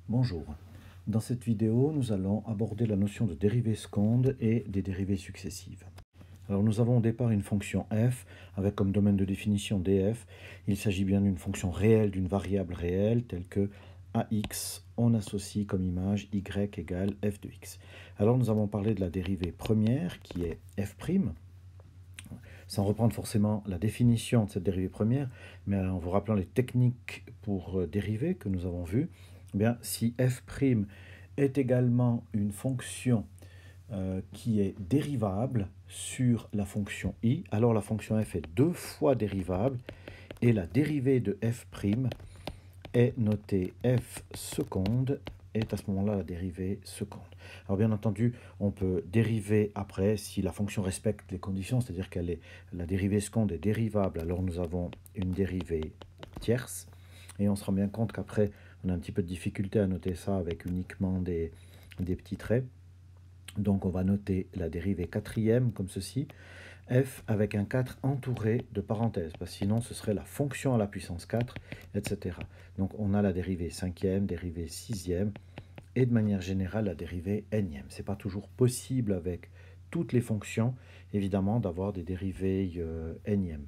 Bonjour. Dans cette vidéo, nous allons aborder la notion de dérivée seconde et des dérivées successives. Alors nous avons au départ une fonction f avec comme domaine de définition df. Il s'agit bien d'une fonction réelle d'une variable réelle telle que ax, on associe comme image y égale f de x. Alors nous avons parlé de la dérivée première qui est f'. Sans reprendre forcément la définition de cette dérivée première, mais en vous rappelant les techniques pour dériver que nous avons vues, eh bien, si f' est également une fonction qui est dérivable sur la fonction i, alors la fonction f est deux fois dérivable et la dérivée de f' est notée f seconde est à ce moment-là la dérivée seconde. Alors bien entendu, on peut dériver après si la fonction respecte les conditions, c'est-à-dire qu'elle est la dérivée seconde est dérivable, alors nous avons une dérivée tierce, et on se rend bien compte qu'après, on a un petit peu de difficulté à noter ça avec uniquement des petits traits. Donc on va noter la dérivée quatrième comme ceci, f avec un 4 entouré de parenthèses, parce que sinon ce serait la fonction à la puissance 4, etc. Donc on a la dérivée cinquième, dérivée sixième, et de manière générale la dérivée nème. Ce n'est pas toujours possible avec toutes les fonctions, évidemment, d'avoir des dérivées nème.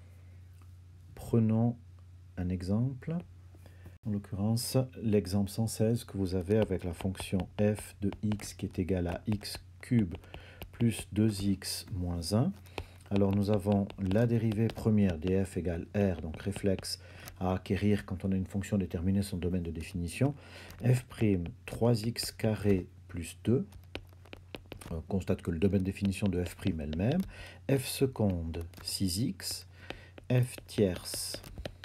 Prenons un exemple. En l'occurrence, l'exemple 116 que vous avez avec la fonction f de x qui est égale à x cube plus 2x moins 1. Alors nous avons la dérivée première df égale r, donc réflexe à acquérir quand on a une fonction déterminée son domaine de définition. f' 3x carré plus 2. On constate que le domaine de définition de f' est le même. f seconde 6x, f tierce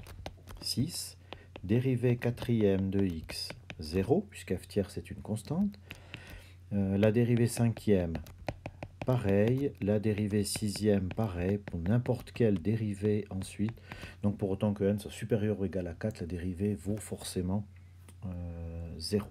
6, dérivée quatrième de x 0, puisque f tierce est une constante. La dérivée cinquième, pareil. La dérivée sixième, pareil. Pour n'importe quelle dérivée ensuite. Donc pour autant que n soit supérieur ou égal à 4, la dérivée vaut forcément 0.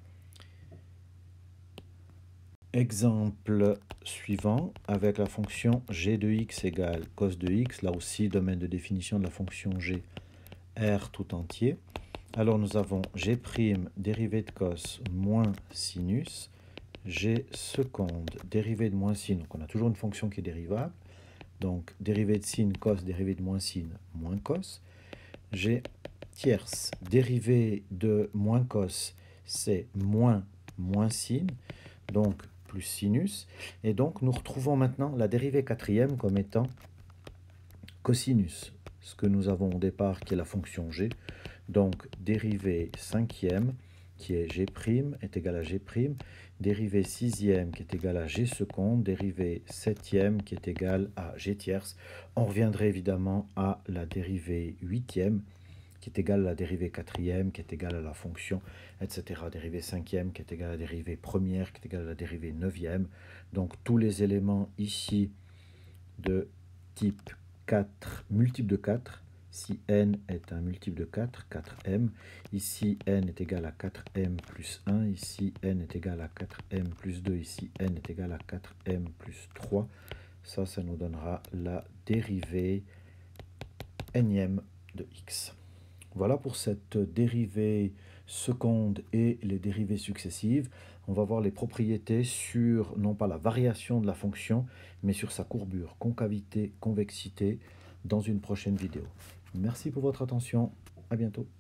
Exemple suivant, avec la fonction g de x égale cos de x. Là aussi, domaine de définition de la fonction g, r tout entier. Alors nous avons g' dérivée de cos moins sinus, g seconde dérivée de moins sin, donc on a toujours une fonction qui est dérivable, donc dérivée de sin cos, dérivée de moins sin, moins cos, g tierce dérivée de moins cos, c'est moins sin, donc plus sinus, et donc nous retrouvons maintenant la dérivée quatrième comme étant cosinus, ce que nous avons au départ qui est la fonction g. Donc dérivée cinquième qui est g' est égale à g', dérivée sixième qui est égale à g seconde, dérivée septième qui est égale à g tierce. On reviendrait évidemment à la dérivée huitième qui est égale à la dérivée quatrième qui est égale à la fonction, etc. Dérivée cinquième qui est égale à la dérivée première qui est égale à la dérivée neuvième. Donc tous les éléments ici de type 4, multiple de 4, si n est un multiple de 4, 4m, ici n est égal à 4m plus 1, ici n est égal à 4m plus 2, ici n est égal à 4m plus 3, ça nous donnera la dérivée nème de x. Voilà pour cette dérivée seconde et les dérivées successives. On va voir les propriétés sur, non pas la variation de la fonction, mais sur sa courbure, concavité, convexité, dans une prochaine vidéo. Merci pour votre attention. À bientôt.